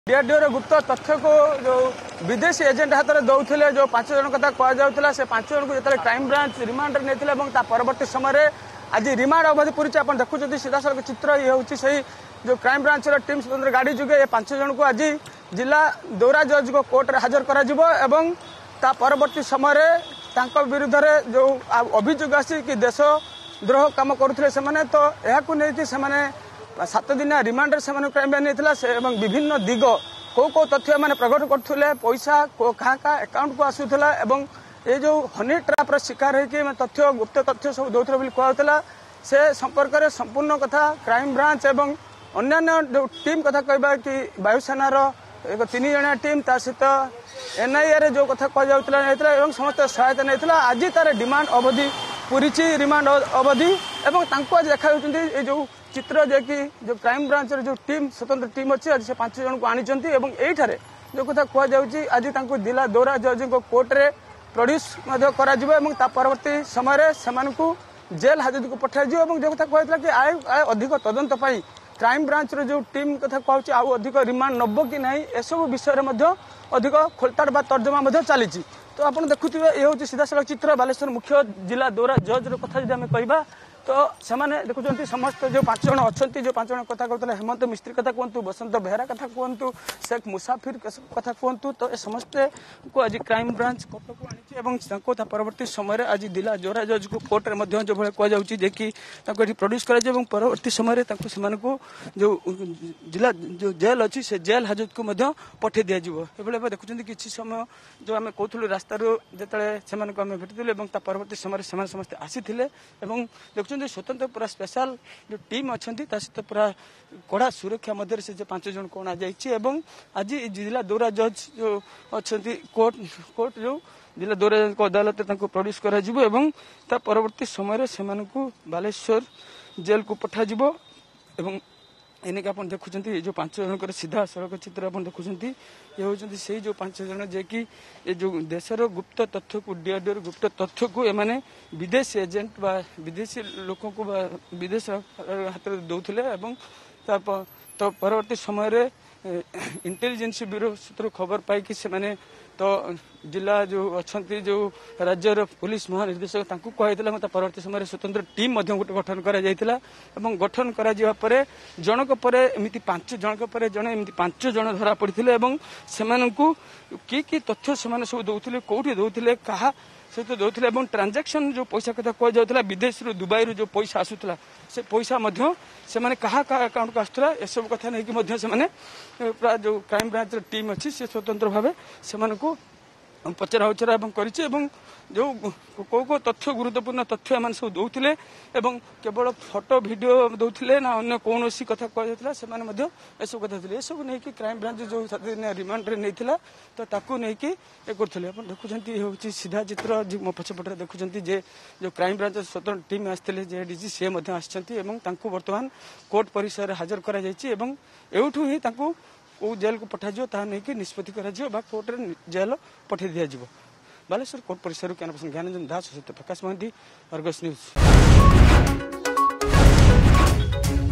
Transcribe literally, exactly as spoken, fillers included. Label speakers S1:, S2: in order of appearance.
S1: DRDO गुप्त तथ्य को जो विदेशी एजेंट हाथ में दौले जो पांच जन कथा कहला से पांच जन को जो क्राइम ब्रांच रिमांड नहीं परवर्त समय आज रिमांड अवधि पूरी आप देखुं सीधा सड़क चित्र ये हूँ से जो क्राइम ब्रांच टीम स्वतंत्र गाड़ी जुगे ये पांच जन को आज जिला दौरा जज को कोर्ट हाजर करा एवं ता परवर्ती समय विरुद्ध जो अभियोग आसी कि देश द्रोह काम करुले से तो यह सात दिन रिमांड से क्राइम ब्रांच नहीं विभिन्न दिग कौ कौ तथ्य मैंने प्रकट करते पैसा क्या क्या अकाउंट को आसूला ये जो हनी ट्रापर शिकार होगी तथ्य गुप्त तथ्य सब दौर बोली कहला से संपर्क में संपूर्ण कथा क्राइम ब्रांच एवं अन्य जो टीम कथा कहबा कि वायुसेनार एक तीन जणिया टीम ता सहित एनआईए जो कथा कह समस्त सहायता नहीं आज तार डिमांड अवधि पूरी रिमांड अवधि एवं आज देखा जो चित्र जे कि जो क्राइम ब्रांच जो टीम स्वतंत्र टीम अच्छी आज से पांच जन को आनी यही जो कथा कहुच्छी आज जिला दौरा जज को कोर्ट रे प्रोड्यूस करा परवर्ती समय से जेल हाजत को पठाई जो कथा कहला कि आय आय अधिक तदंत क्राइम ब्रांच जो टीम कथा कहूँ आउ अधिक रिमांड नब कि नहीं एसबू विषय में अधिक खोलताड़ बा तर्जमा चली तो आप देखुए ये हूँ सीधा सड़क चित्र बालेश्वर मुख्य जिला दौरा जज कथा जो आम कह तो सेमाने देखुं समस्त जो पांच जन अच्छा जो पांच जन कथा कहते हेमंत मिस्त्री कथा कहतु बसंत बेहरा कथा कहतु शेख मुसाफिर कथा कहतु तो ये समस्ते को आज क्राइम ब्रांच कोर्ट को आनी परवर्ती समय आज जिला जोरा जज को कोर्ट में जो भाई कहुच्छी कि प्रोड्यूस कर परवर्ती समय जो जिला जो जेल अच्छी से जेल हाजत को पठे दि जाए देखुं किसी समय जो आम कहूँ रास्तार जो भेटू परवर्ती समय समस्ते आसी स्वतंत्र पूरा स्पेशल जो टीम अच्छा सहित पूरा कड़ा सुरक्षा मध्य से जो पांच जन को अणा जाइए आज जिला दौरा जज जो अच्छा कोर्ट कोर्ट जो जिला दौरा जज को अदालत प्रोड्यूस कर परवर्ती समय से बालेश्वर जेल को पठाजी एने आप देखुं जो पांच जन सीधा सड़क चित्र आप देखुं ये हूँ से जो पांच जन जे कि ये जो देशर गुप्त तथ्य को डीआरडीओ गुप्त तथ्य को एमाने विदेशी एजेंट बा विदेशी लोक को विदेश हाथ में दौले तो परवर्ती समय इंटेलिजेंस ब्यूरो सूत्र खबर पाई कि से तो जिला जो अच्छा जो राज्यर पुलिस महानिर्देशक कहला मतलब परवर्ती समय स्वतंत्र टीम गोटे गठन कर गठन कर जनक पर एमती पांच जनक पर जड़े एमती पांच जन धरा पड़ते कि कि तथ्य से सब दौले कौटी दौले क्या सहित दौले ट्रांजेक्शन जो पैसा कथा कहुला विदेश दुबई रू जो पैसा आसूला से पैसा से क्या क्या अकाउंट को आसूला ये सब कथा नहीं पूरा जो क्राइम ब्रांच टीम अच्छी से स्वतंत्र भाव से पचरा उचरा कर जो कौ कौ तथ्य गुरुत्वपूर्ण तथ्य एम सब दौले केवल फोटो भिडियो दौले ना अन्य कौन कथा कहला से सब कथा ये सब नहीं कि क्राइम ब्रांच जो रिमांड नहीं तो ताकू नहीं कि ये करें आप देखुं ये हूँ सीधा चित्र मो पछपटे देखुं जे जो क्राइम ब्रांच स्वतंत्र टीम आसते जे डीजी सी बर्तमान कोर्ट परिसर हाजर कर ही को जेल को पठाଯିव ता नहीं कि निष्पत्ति करा कोर्ट रे जेल पठे दिया जिवो बालेश्वर कोर्ट परिसर कैमरा ज्ञानरंजन दास सहित प्रकाश महांती अर्गस न्यूज।